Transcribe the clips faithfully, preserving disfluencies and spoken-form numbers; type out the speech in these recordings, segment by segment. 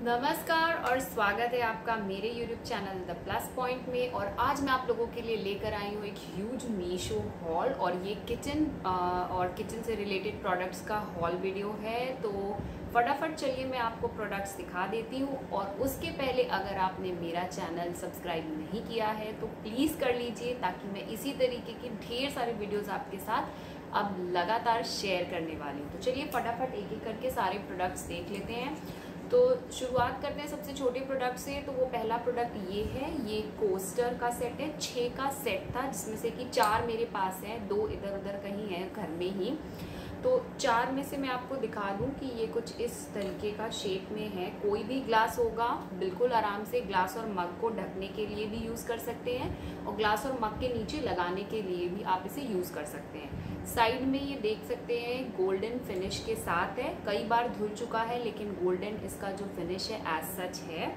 नमस्कार और स्वागत है आपका मेरे YouTube channel the plus point में। और आज मैं आप लोगों के लिए लेकर आई हूँ एक ह्यूज मीशो हॉल और ये किचन और किचन से रिलेटेड प्रोडक्ट्स का हॉल वीडियो है। तो फटाफट चलिए मैं आपको प्रोडक्ट्स दिखा देती हूँ। और उसके पहले अगर आपने मेरा चैनल सब्सक्राइब नहीं किया है तो प्लीज़ कर लीजिए, ताकि मैं इसी तरीके की ढेर सारे वीडियोज़ आपके साथ अब लगातार शेयर करने वाली हूँ। तो चलिए फटाफट एक एक करके सारे प्रोडक्ट्स देख लेते हैं। तो शुरुआत करते हैं सबसे छोटे प्रोडक्ट से। तो वो पहला प्रोडक्ट ये है, ये कोस्टर का सेट है। छः का सेट था जिसमें से कि चार मेरे पास है, दो इधर उधर कहीं है घर में ही। तो चार में से मैं आपको दिखा दूं कि ये कुछ इस तरीके का शेप में है। कोई भी ग्लास होगा, बिल्कुल आराम से ग्लास और मग को ढकने के लिए भी यूज़ कर सकते हैं और ग्लास और मग के नीचे लगाने के लिए भी आप इसे यूज़ कर सकते हैं। साइड में ये देख सकते हैं गोल्डन फिनिश के साथ है। कई बार धुल चुका है लेकिन गोल्डन इसका जो फिनिश है एज सच है,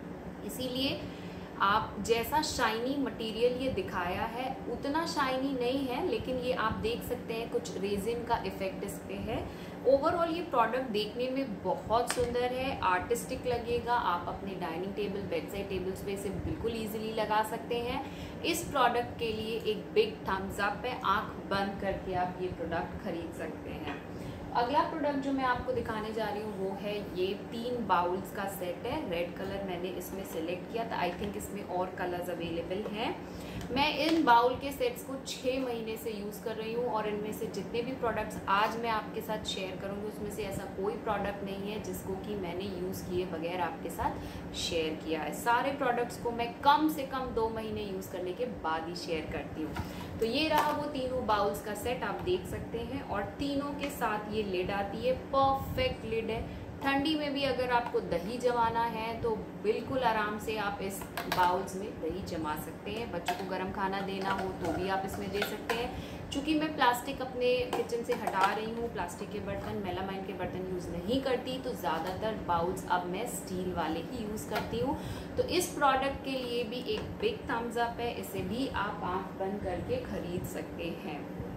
इसीलिए आप जैसा शाइनी मटेरियल ये दिखाया है उतना शाइनी नहीं है, लेकिन ये आप देख सकते हैं कुछ रेजिन का इफेक्ट इस पे है। ओवरऑल ये प्रोडक्ट देखने में बहुत सुंदर है, आर्टिस्टिक लगेगा। आप अपने dining table, bed side tables पे इसे बिल्कुल इजीली लगा सकते हैं। इस प्रोडक्ट के लिए एक बिग थम्स अप है, आंख बंद करके आप ये प्रोडक्ट खरीद सकते हैं। अगला प्रोडक्ट जो मैं आपको दिखाने जा रही हूँ वो है ये तीन बाउल्स का सेट है। रेड कलर मैंने इसमें सेलेक्ट किया था, आई थिंक इसमें और कलर्स अवेलेबल हैं। मैं इन बाउल के सेट्स को छः महीने से यूज़ कर रही हूँ और इनमें से जितने भी प्रोडक्ट्स आज मैं आपके साथ शेयर करूँगी उसमें से ऐसा कोई प्रोडक्ट नहीं है जिसको कि मैंने यूज़ किए बगैर आपके साथ शेयर किया है। सारे प्रोडक्ट्स को मैं कम से कम दो महीने यूज़ करने के बाद ही शेयर करती हूँ। तो ये रहा वो तीनों बाउल्स का सेट, आप देख सकते हैं। और तीनों के साथ ये लिड आती है, परफेक्ट लिड है। ठंडी में भी अगर आपको दही जमाना है तो बिल्कुल आराम से आप इस बाउल्स में दही जमा सकते हैं। बच्चों को गर्म खाना देना हो तो भी आप इसमें दे सकते हैं। चूँकि मैं प्लास्टिक अपने किचन से हटा रही हूँ, प्लास्टिक के बर्तन, मेलामाइन के बर्तन यूज़ नहीं करती, तो ज़्यादातर बाउल्स अब मैं स्टील वाले ही यूज़ करती हूँ। तो इस प्रोडक्ट के लिए भी एक बिग थम्स अप है, इसे भी आप आँख बंद करके खरीद सकते हैं।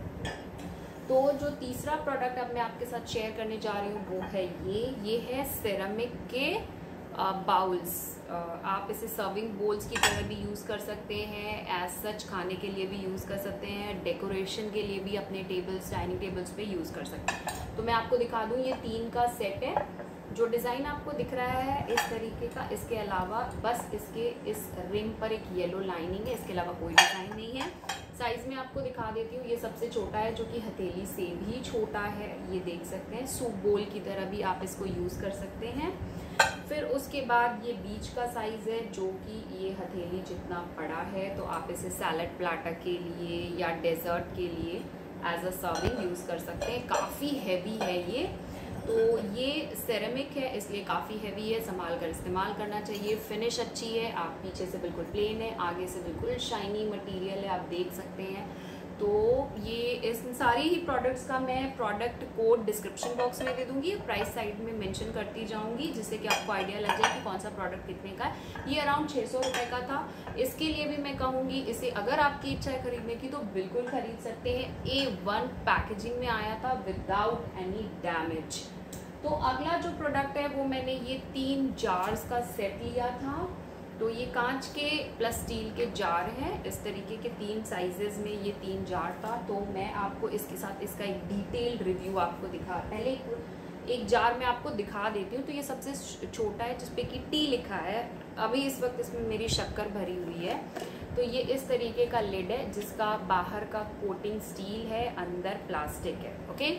तो जो तीसरा प्रोडक्ट अब मैं आपके साथ शेयर करने जा रही हूँ वो है ये ये है सेरामिक के बाउल्स। आप इसे सर्विंग बोल्स की तरह भी यूज़ कर सकते हैं, एज सच खाने के लिए भी यूज़ कर सकते हैं, डेकोरेशन के लिए भी अपने टेबल्स, डाइनिंग टेबल्स पे यूज़ कर सकते हैं। तो मैं आपको दिखा दूँ, ये तीन का सेट है। जो डिज़ाइन आपको दिख रहा है इस तरीके का, इसके अलावा बस इसके इस रिंग पर एक येलो लाइनिंग है, इसके अलावा कोई डिज़ाइन नहीं है। साइज़ में आपको दिखा देती हूँ, ये सबसे छोटा है जो कि हथेली से भी छोटा है, ये देख सकते हैं। सूप बोल की तरह भी आप इसको यूज़ कर सकते हैं। फिर उसके बाद ये बीच का साइज़ है जो कि ये हथेली जितना बड़ा है, तो आप इसे सैलड प्लाटर के लिए या डेजर्ट के लिए एज अ सर्विंग यूज़ कर सकते हैं। काफ़ी हैवी है ये, तो ये सेरेमिक है इसलिए काफ़ी हैवी है, संभाल कर इस्तेमाल करना चाहिए। फिनिश अच्छी है, आप पीछे से बिल्कुल प्लेन है, आगे से बिल्कुल शाइनी मटेरियल है, आप देख सकते हैं। तो ये इस सारी ही प्रोडक्ट्स का मैं प्रोडक्ट कोड डिस्क्रिप्शन बॉक्स में दे दूंगी, प्राइस साइड में मेंशन करती जाऊंगी, जिससे कि आपको आइडिया लग जाए कि कौन सा प्रोडक्ट कितने का है। ये अराउंड छः सौ रुपये का था। इसके लिए भी मैं कहूँगी इसे अगर आपकी इच्छा है खरीदने की तो बिल्कुल खरीद सकते हैं। ए वन पैकेजिंग में आया था विदाउट एनी डैमेज। तो अगला जो प्रोडक्ट है वो मैंने ये तीन जार्स का सेट लिया था। तो ये कांच के प्लस स्टील के जार हैं, इस तरीके के तीन साइजेस में ये तीन जार था। तो मैं आपको इसके साथ इसका एक डिटेल्ड रिव्यू आपको दिखा, पहले एक, एक जार में आपको दिखा देती हूँ। तो ये सबसे छोटा है जिसपे कि टी लिखा है, अभी इस वक्त इसमें मेरी शक्कर भरी हुई है। तो ये इस तरीके का लिड है जिसका बाहर का कोटिंग स्टील है, अंदर प्लास्टिक है, ओके।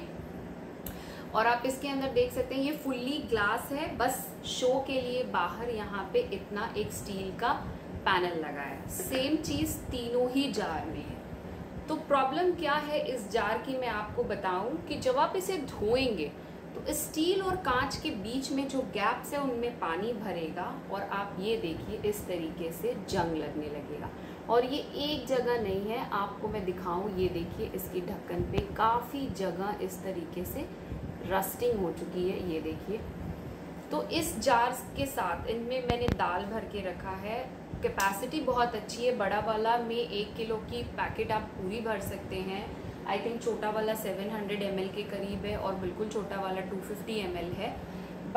और आप इसके अंदर देख सकते हैं ये फुल्ली ग्लास है, बस शो के लिए बाहर यहाँ पे इतना एक स्टील का पैनल लगा है। सेम चीज़ तीनों ही जार में है। तो प्रॉब्लम क्या है इस जार की मैं आपको बताऊं कि जब आप इसे धोएंगे तो स्टील और कांच के बीच में जो गैप्स है उनमें पानी भरेगा और आप ये देखिए इस तरीके से जंग लगने लगेगा। और ये एक जगह नहीं है, आपको मैं दिखाऊं, ये देखिए इसकी ढक्कन पे काफ़ी जगह इस तरीके से रस्टिंग हो चुकी है, ये देखिए। तो इस जार्स के साथ इनमें मैंने दाल भर के रखा है। कैपेसिटी बहुत अच्छी है, बड़ा वाला में एक किलो की पैकेट आप पूरी भर सकते हैं। आई थिंक छोटा वाला सात सौ एम एल के करीब है और बिल्कुल छोटा वाला दो सौ पचास एम एल है। बट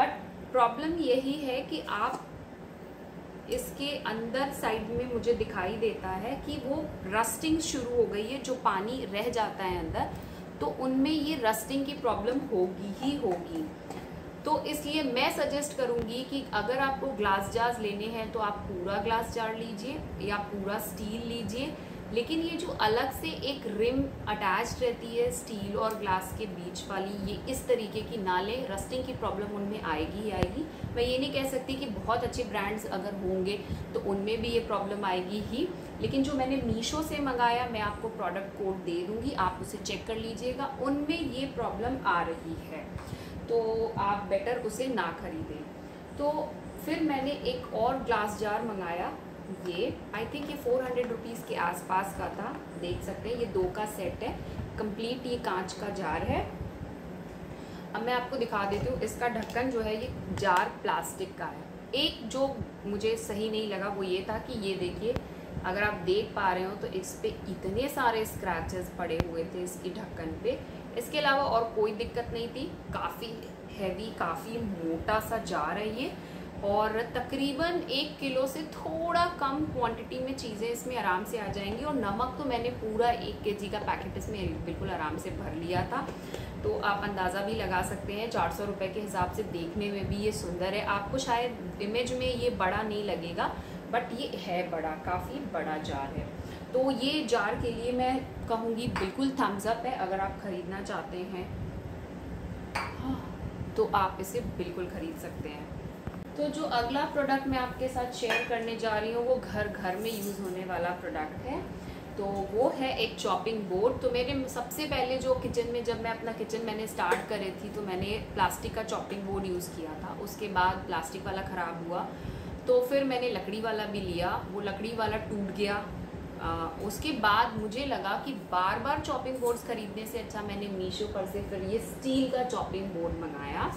प्रॉब्लम यही है कि आप इसके अंदर साइड में मुझे दिखाई देता है कि वो रस्टिंग शुरू हो गई है, जो पानी रह जाता है अंदर तो उनमें ये रस्टिंग की प्रॉब्लम होगी ही होगी। तो इसलिए मैं सजेस्ट करूंगी कि अगर आपको ग्लास जार्स लेने हैं तो आप पूरा ग्लास जार लीजिए या पूरा स्टील लीजिए, लेकिन ये जो अलग से एक रिम अटैच रहती है स्टील और ग्लास के बीच वाली, ये इस तरीके की ना लें, रस्टिंग की प्रॉब्लम उनमें आएगी ही आएगी। मैं ये नहीं कह सकती कि बहुत अच्छे ब्रांड्स अगर होंगे तो उनमें भी ये प्रॉब्लम आएगी ही, लेकिन जो मैंने मीशो से मंगाया मैं आपको प्रोडक्ट कोड दे दूँगी, आप उसे चेक कर लीजिएगा, उनमें ये प्रॉब्लम आ रही है, तो आप बेटर उसे ना खरीदें। तो फिर मैंने एक और ग्लास जार मंगाया, ये आई थिंक ये फोर हंड्रेड रुपीज़ के आसपास का था, देख सकते हैं ये दो का सेट है, कंप्लीट ये कांच का जार है। अब मैं आपको दिखा देती हूँ, इसका ढक्कन जो है ये जार प्लास्टिक का है। एक जो मुझे सही नहीं लगा वो ये था कि ये देखिए, अगर आप देख पा रहे हो तो इस पे इतने सारे स्क्रैचेस पड़े हुए थे इसकी ढक्कन पे। इसके अलावा और कोई दिक्कत नहीं थी, काफ़ी हैवी, काफ़ी मोटा सा जार है ये, और तकरीबन एक किलो से थोड़ा कम क्वांटिटी में चीज़ें इसमें आराम से आ जाएंगी। और नमक तो मैंने पूरा एक केजी का पैकेट इसमें बिल्कुल आराम से भर लिया था, तो आप अंदाज़ा भी लगा सकते हैं। चार सौ रुपये के हिसाब से देखने में भी ये सुंदर है, आपको शायद इमेज में ये बड़ा नहीं लगेगा बट ये है बड़ा, काफ़ी बड़ा जार है। तो ये जार के लिए मैं कहूँगी बिल्कुल थम्स अप है, अगर आप ख़रीदना चाहते हैं तो आप इसे बिल्कुल ख़रीद सकते हैं। तो जो अगला प्रोडक्ट मैं आपके साथ शेयर करने जा रही हूँ वो घर घर में यूज़ होने वाला प्रोडक्ट है, तो वो है एक चॉपिंग बोर्ड। तो मेरे सबसे पहले जो किचन में, जब मैं अपना किचन मैंने स्टार्ट करी थी तो मैंने प्लास्टिक का चॉपिंग बोर्ड यूज़ किया था, उसके बाद प्लास्टिक वाला ख़राब हुआ तो फिर मैंने लकड़ी वाला भी लिया, वो लकड़ी वाला टूट गया। आ, उसके बाद मुझे लगा कि बार बार चॉपिंग बोर्ड्स ख़रीदने से अच्छा मैंने मीशो पर से फिर ये स्टील का चॉपिंग बोर्ड मंगाया,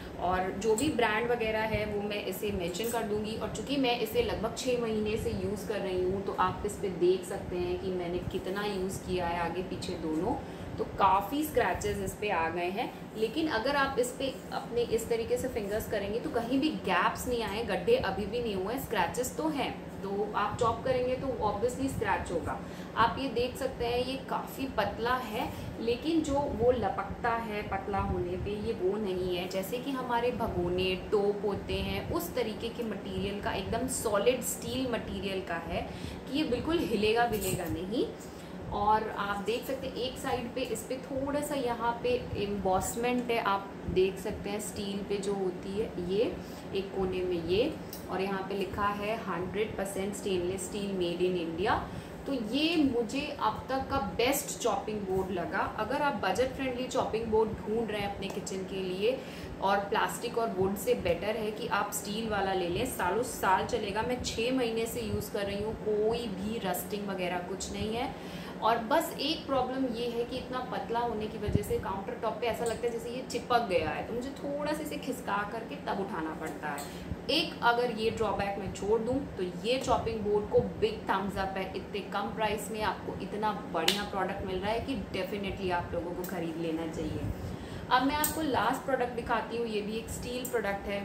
और जो भी ब्रांड वगैरह है वो मैं इसे मेंशन कर दूंगी। और चूँकि मैं इसे लगभग छः महीने से यूज़ कर रही हूँ तो आप इस पर देख सकते हैं कि मैंने कितना यूज़ किया है, आगे पीछे दोनों, तो काफ़ी स्क्रैचेस इस पर आ गए हैं। लेकिन अगर आप इस पर अपने इस तरीके से फिंगर्स करेंगे तो कहीं भी गैप्स नहीं आए, गड्ढे अभी भी नहीं हुए, स्क्रैचेस तो हैं, तो आप चॉप करेंगे तो ऑब्वियसली स्क्रैच होगा। आप ये देख सकते हैं ये काफ़ी पतला है, लेकिन जो वो लपकता है पतला होने पे ये वो नहीं है, जैसे कि हमारे भगोने टोप होते हैं उस तरीके के मटेरियल का, एकदम सॉलिड स्टील मटेरियल का है कि ये बिल्कुल हिलेगा विलेगा नहीं। और आप देख सकते हैं एक साइड पे इस पे थोड़ा सा यहाँ पे एम्बॉसमेंट है, आप देख सकते हैं स्टील पे जो होती है ये, एक कोने में ये, और यहाँ पे लिखा है hundred percent stainless steel made in India. तो ये मुझे अब तक का बेस्ट चॉपिंग बोर्ड लगा। अगर आप बजट फ्रेंडली चॉपिंग बोर्ड ढूंढ रहे हैं अपने किचन के लिए और प्लास्टिक और वुड से बेटर है कि आप स्टील वाला ले लें, सालों साल चलेगा। मैं छः महीने से यूज़ कर रही हूँ, कोई भी रस्टिंग वगैरह कुछ नहीं है। और बस एक प्रॉब्लम ये है कि इतना पतला होने की वजह से काउंटर टॉप पे ऐसा लगता है जैसे ये चिपक गया है, तो मुझे थोड़ा सा इसे खिसका करके तब उठाना पड़ता है। एक अगर ये ड्रॉबैक मैं छोड़ दूं तो ये चॉपिंग बोर्ड को बिग थम्स अप है। इतने कम प्राइस में आपको इतना बढ़िया प्रोडक्ट मिल रहा है कि डेफिनेटली आप लोगों को ख़रीद लेना चाहिए। अब मैं आपको लास्ट प्रोडक्ट दिखाती हूँ, ये भी एक स्टील प्रोडक्ट है।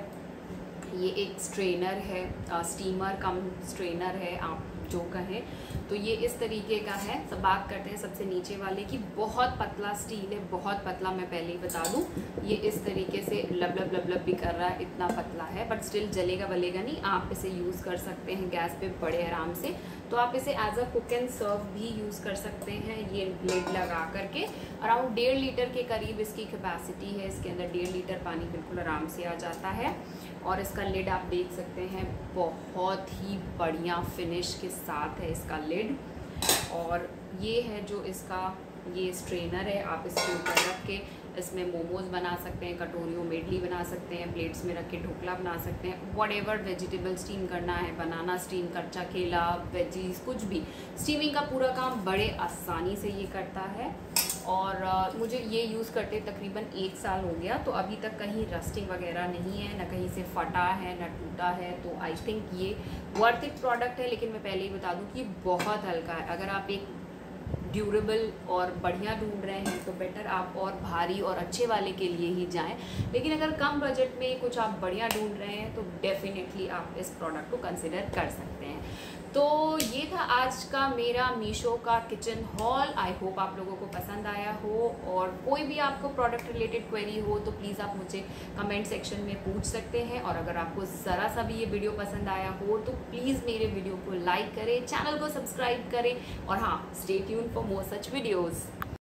ये एक स्ट्रेनर है, स्टीमर कम स्ट्रेनर है आप जो कहें, तो ये इस तरीके का है। सब बात करते हैं सबसे नीचे वाले की, बहुत पतला स्टील है, बहुत पतला, मैं पहले ही बता दूं। ये इस तरीके से लब लब लब लब भी कर रहा है, इतना पतला है, बट स्टिल जलेगा वलेगा नहीं। आप इसे यूज़ कर सकते हैं गैस पे बड़े आराम से। तो आप इसे as a cook and serve भी यूज़ कर सकते हैं। ये लिड लगा करके अराउंड डेढ़ लीटर के करीब इसकी कैपेसिटी है, इसके अंदर डेढ़ लीटर पानी बिल्कुल आराम से आ जाता है। और इसका लिड आप देख सकते हैं, बहुत ही बढ़िया फिनिश के साथ है इसका लिड। और ये है जो इसका ये स्ट्रेनर है, आप इसके ऊपर रख के इसमें मोमोज बना सकते हैं, कटोरियों में इडली बना सकते हैं, प्लेट्स में रख के ढोकला बना सकते हैं, व्हाटएवर वेजिटेबल स्टीम करना है, बनाना स्टीम, कच्चा केला, वेजीज, कुछ भी स्टीमिंग का पूरा काम बड़े आसानी से ये करता है। और uh, मुझे ये यूज़ करते तकरीबन एक साल हो गया, तो अभी तक कहीं रस्टिंग वगैरह नहीं है, ना कहीं से फटा है ना टूटा है। तो आई थिंक ये वर्थ इट प्रोडक्ट है। लेकिन मैं पहले ही बता दूं कि बहुत हल्का है। अगर आप एक ड्यूरेबल और बढ़िया ढूंढ रहे हैं तो बेटर आप और भारी और अच्छे वाले के लिए ही जाएं। लेकिन अगर कम बजट में कुछ आप बढ़िया ढूंढ रहे हैं तो डेफिनेटली आप इस प्रोडक्ट को कंसिडर कर सकते हैं। तो ये था आज का मेरा मीशो का किचन हॉल। आई होप आप लोगों को पसंद आया हो, और कोई भी आपको प्रोडक्ट रिलेटेड क्वेरी हो तो प्लीज़ आप मुझे कमेंट सेक्शन में पूछ सकते हैं। और अगर आपको ज़रा सा भी ये वीडियो पसंद आया हो तो प्लीज़ मेरे वीडियो को लाइक करें, चैनल को सब्सक्राइब करें, और हाँ, stay tune for more such videos.